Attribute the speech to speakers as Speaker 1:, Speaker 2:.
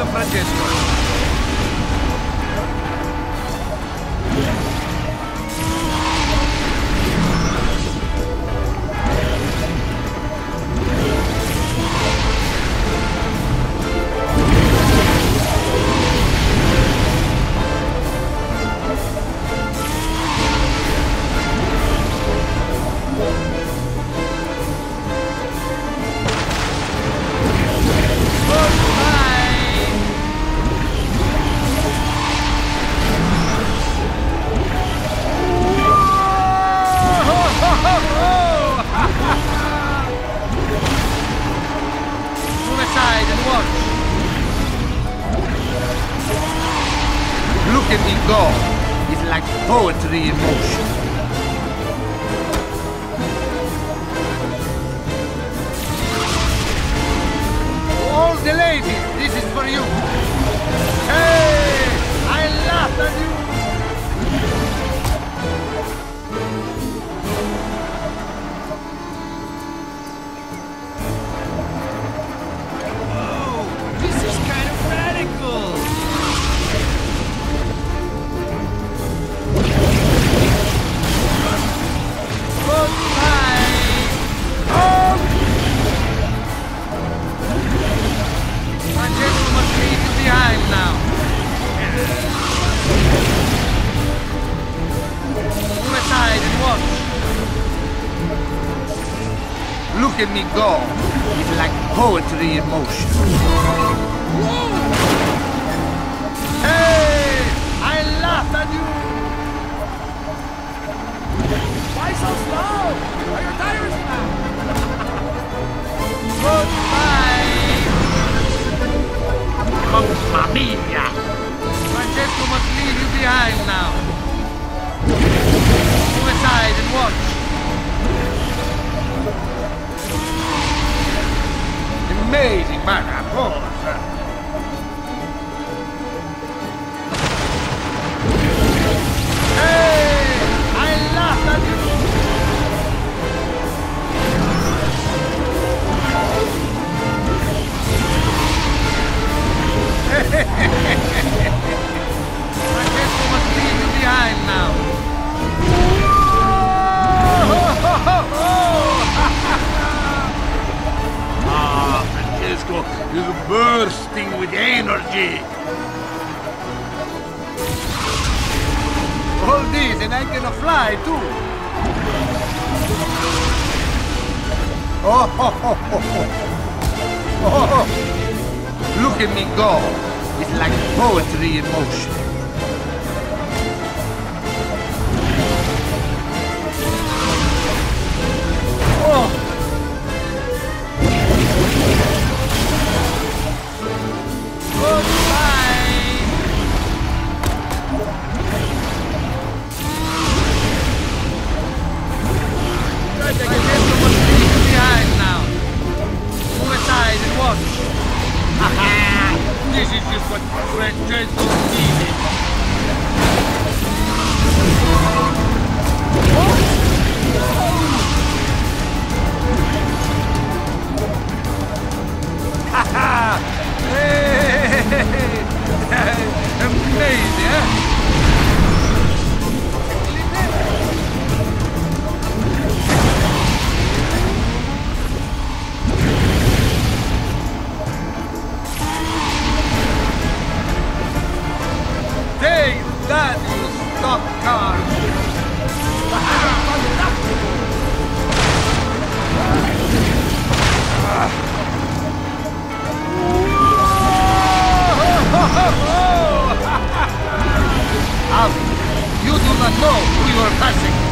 Speaker 1: Francesco. Look at me go. It's like poetry in motion. All the ladies, this is for you. Hey, I laughed at you.
Speaker 2: Whoa, this is kind of radical.
Speaker 1: Francesco must leave you behind now. Move aside and watch. Look at me go. It's like poetry in motion.
Speaker 2: Whoa!
Speaker 1: Hey! I laughed at you!
Speaker 2: Why so slow? Are your tires flat?
Speaker 1: Goodbye!
Speaker 3: Mamma mia!
Speaker 1: Francesco must leave you behind now. Move aside and watch. Amazing, Maraposa! Hey! I laughed at you! Francesco must leave you behind now.
Speaker 3: Francesco is bursting with energy.
Speaker 1: All this and I'm gonna fly too. Look at me go. It's like poetry in motion. This is just what Francesco needed. Haha! Hey! Amazing, huh? Take that, you stock car! You do not know who you are passing.